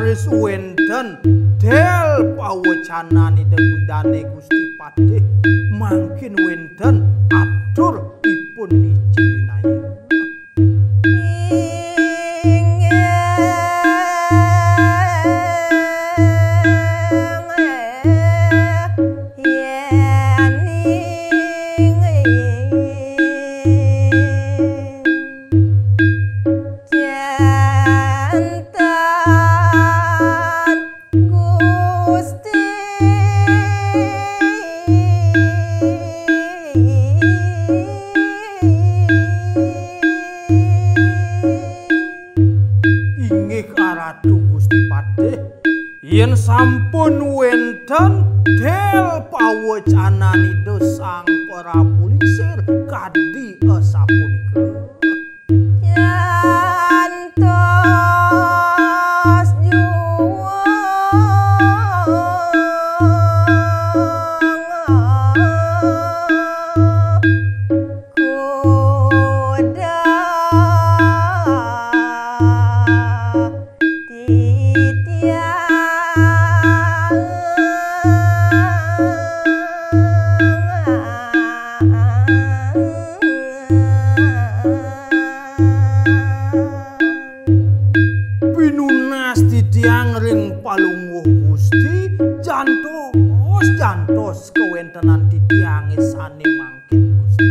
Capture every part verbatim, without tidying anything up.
raris wenten del pawecanani degudane Gusti Padeh mangkin wenten atur ipun nicilinayu. Yen sampun wenten del pawecanani Sang Prabu Lingsir kadi sapunika nyantos juwung kuda palungguh Gusti jantos jantos kewentenan titiange sane mangkin Gusti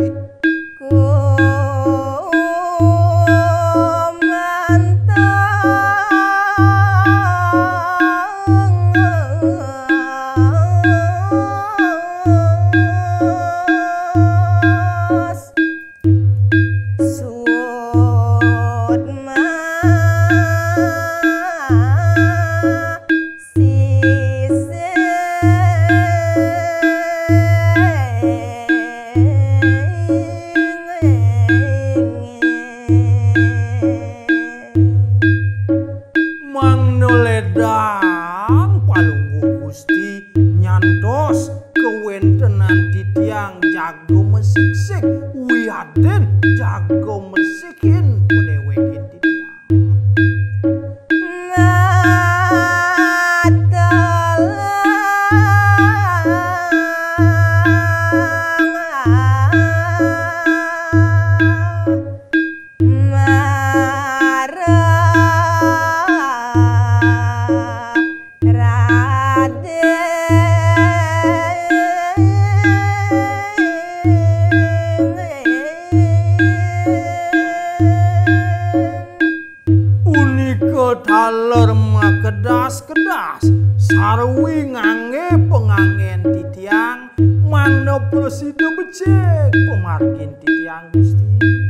Dalor makedas-kedas sarwi ngangge pengangen titiang mana presida becek pemargin titiang Gusti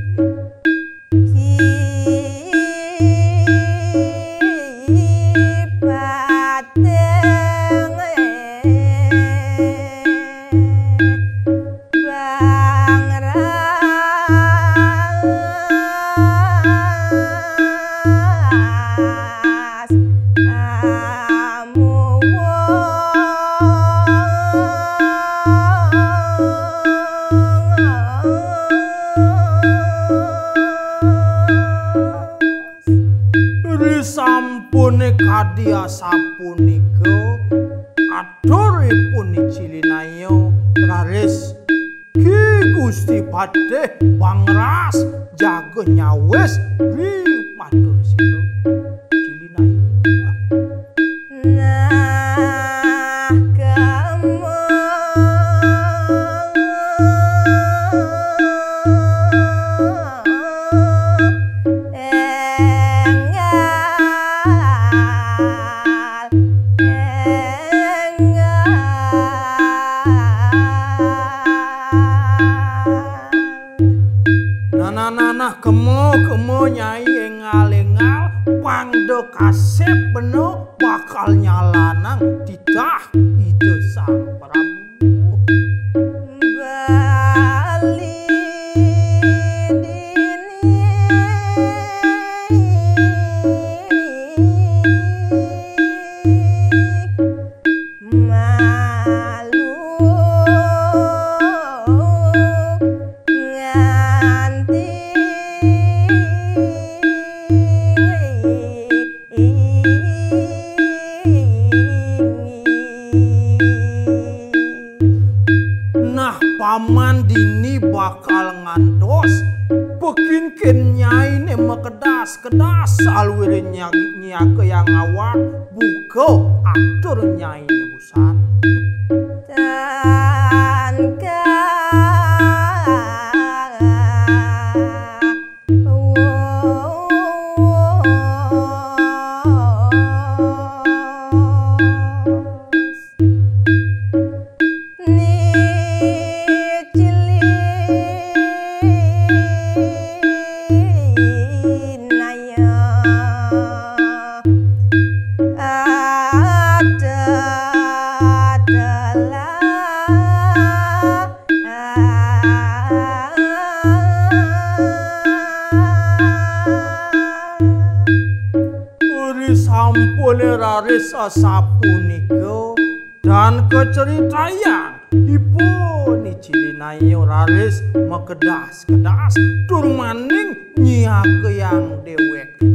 sampune kadya sapunika aturipun Cilinayu raris Ki Gusti Padeh pangras jaga nyawes ri matur sira Cilinayu nah kamu Nanah kemo kemo nyai engal-engal pangdo kasep penuh bakal nyalanang titah ide Sang Prabu bali dini nyiake yang awak buka atur nyai busan dan sampun raris sapunika dan keceritayan ipun icilinayo raris mekedas-kedas tur maning nyiake yang dewek